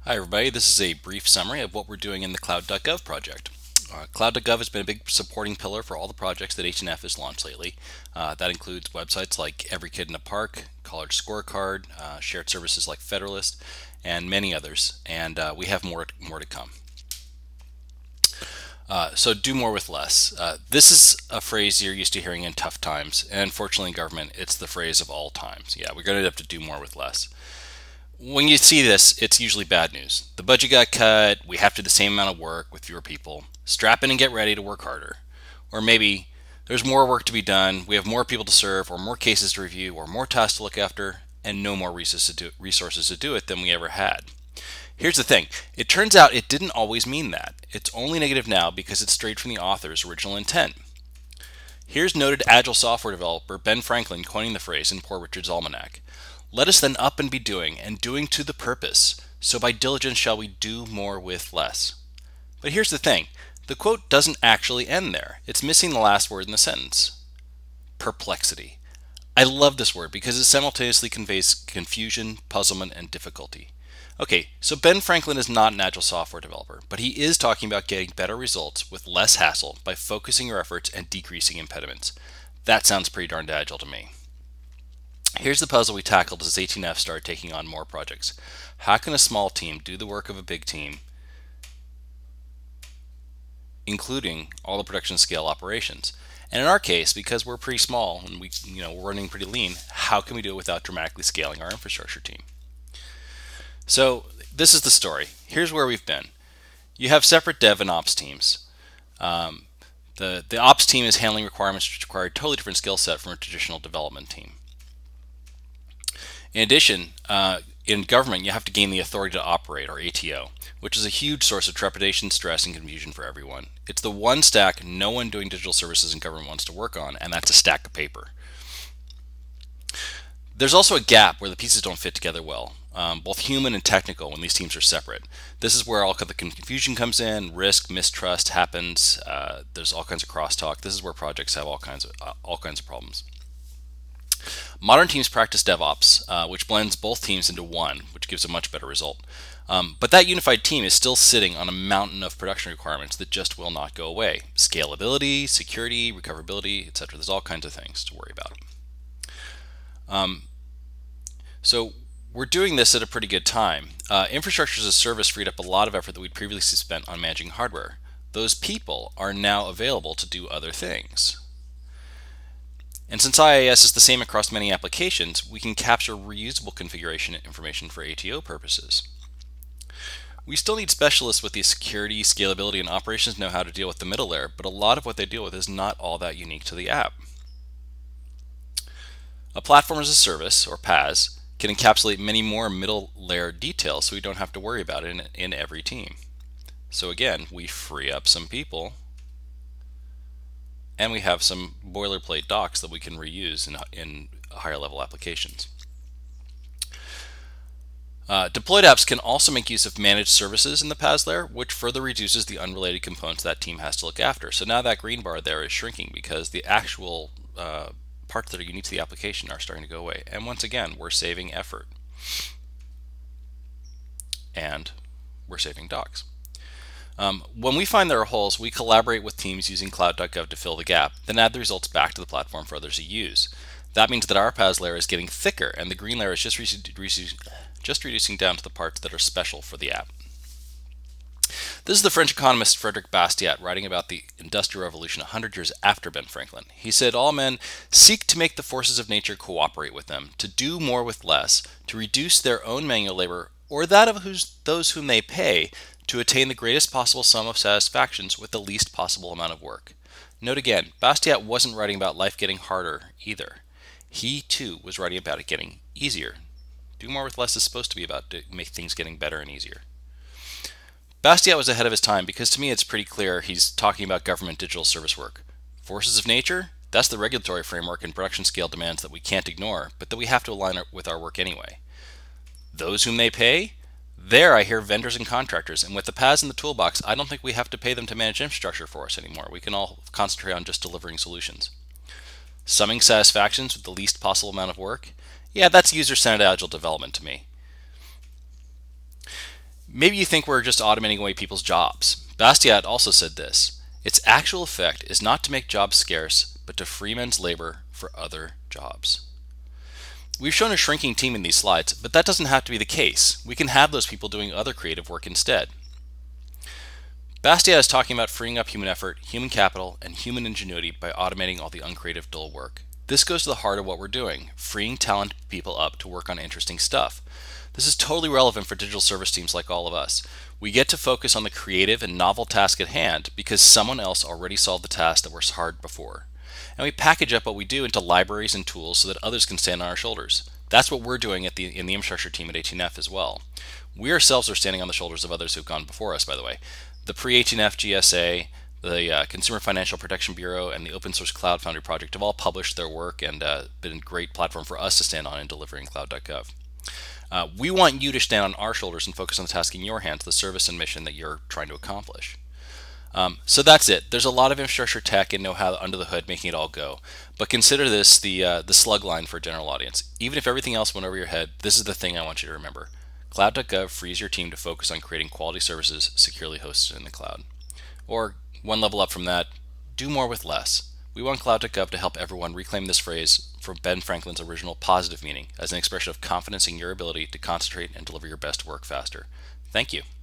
Hi everybody, this is a brief summary of what we're doing in the Cloud.gov project. Cloud.gov has been a big supporting pillar for all the projects that H&F has launched lately. That includes websites like Every Kid in a Park, College Scorecard, shared services like Federalist, and many others, and we have more to come. So do more with less. This is a phrase you're used to hearing in tough times, and unfortunately in government, it's the phrase of all times. Yeah, we're going to have to do more with less. When you see this, it's usually bad news. The budget got cut, we have to do the same amount of work with fewer people. Strap in and get ready to work harder. Or maybe there's more work to be done, we have more people to serve, or more cases to review, or more tasks to look after, and no more resources to do it than we ever had. Here's the thing, it turns out it didn't always mean that. It's only negative now because it's straight from the author's original intent. Here's noted Agile software developer Ben Franklin coining the phrase in Poor Richard's Almanac. Let us then up and be doing, and doing to the purpose, so by diligence shall we do more with less. But here's the thing, the quote doesn't actually end there. It's missing the last word in the sentence. Perplexity. I love this word because it simultaneously conveys confusion, puzzlement, and difficulty. Okay, so Ben Franklin is not an Agile software developer, but he is talking about getting better results with less hassle by focusing your efforts and decreasing impediments. That sounds pretty darned Agile to me. Here's the puzzle we tackled as H&F started taking on more projects. How can a small team do the work of a big team, including all the production scale operations? And in our case, because we're pretty small and we're running pretty lean, how can we do it without dramatically scaling our infrastructure team? So this is the story. Here's where we've been. You have separate dev and ops teams. The ops team is handling requirements which require a totally different skill set from a traditional development team. In addition, in government, you have to gain the authority to operate, or ATO, which is a huge source of trepidation, stress, and confusion for everyone. It's the one stack no one doing digital services in government wants to work on, and that's a stack of paper. There's also a gap where the pieces don't fit together well, both human and technical when these teams are separate. This is where all the confusion comes in, risk, mistrust happens, there's all kinds of crosstalk. This is where projects have all kinds of problems. Modern teams practice DevOps, which blends both teams into one, which gives a much better result. But that unified team is still sitting on a mountain of production requirements that just will not go away. Scalability, security, recoverability, etc. There's all kinds of things to worry about. So we're doing this at a pretty good time. Infrastructure as a service freed up a lot of effort that we'd previously spent on managing hardware. Those people are now available to do other things. And since IaaS is the same across many applications, we can capture reusable configuration information for ATO purposes. We still need specialists with the security, scalability, and operations know how to deal with the middle layer, but a lot of what they deal with is not all that unique to the app. A platform as a service, or PaaS, can encapsulate many more middle layer details so we don't have to worry about it in every team. So again, we free up some people, and we have some boilerplate docs that we can reuse in higher level applications. Deployed apps can also make use of managed services in the PaaS layer, which further reduces the unrelated components that team has to look after. So now that green bar there is shrinking because the actual parts that are unique to the application are starting to go away. And once again, we're saving effort. And we're saving docs. When we find there are holes, we collaborate with teams using Cloud.gov to fill the gap, then add the results back to the platform for others to use. That means that our PaaS layer is getting thicker, and the green layer is just reducing down to the parts that are special for the app. This is the French economist Frederic Bastiat writing about the Industrial Revolution 100 years after Ben Franklin. He said, "All men seek to make the forces of nature cooperate with them, to do more with less, to reduce their own manual labor or that of those whom they pay, to attain the greatest possible sum of satisfactions with the least possible amount of work." Note again, Bastiat wasn't writing about life getting harder either. He too was writing about it getting easier. Do more with less is supposed to be about to make things getting better and easier. Bastiat was ahead of his time because to me it's pretty clear he's talking about government digital service work. Forces of nature? That's the regulatory framework and production scale demands that we can't ignore, but that we have to align with our work anyway. Those whom they pay? There I hear vendors and contractors, and with the PaaS in the toolbox, I don't think we have to pay them to manage infrastructure for us anymore. We can all concentrate on just delivering solutions. Summing satisfactions with the least possible amount of work? Yeah, that's user-centered agile development to me. Maybe you think we're just automating away people's jobs. Bastiat also said this: its actual effect is not to make jobs scarce, but to free men's labor for other jobs. We've shown a shrinking team in these slides, but that doesn't have to be the case. We can have those people doing other creative work instead. Bastiat is talking about freeing up human effort, human capital, and human ingenuity by automating all the uncreative, dull work. This goes to the heart of what we're doing, freeing talented people up to work on interesting stuff. This is totally relevant for digital service teams like all of us. We get to focus on the creative and novel task at hand because someone else already solved the task that was hard before. And we package up what we do into libraries and tools so that others can stand on our shoulders. That's what we're doing in the infrastructure team at 18F as well. We ourselves are standing on the shoulders of others who've gone before us, by the way. The pre-18F GSA, the Consumer Financial Protection Bureau, and the Open Source Cloud Foundry Project have all published their work and been a great platform for us to stand on in delivering Cloud.gov. We want you to stand on our shoulders and focus on the task in your hands, the service and mission that you're trying to accomplish. So that's it. There's a lot of infrastructure tech and know-how under the hood making it all go. But consider this the slug line for a general audience. Even if everything else went over your head, this is the thing I want you to remember. Cloud.gov frees your team to focus on creating quality services securely hosted in the cloud. Or one level up from that, do more with less. We want Cloud.gov to help everyone reclaim this phrase from Ben Franklin's original positive meaning as an expression of confidence in your ability to concentrate and deliver your best work faster. Thank you.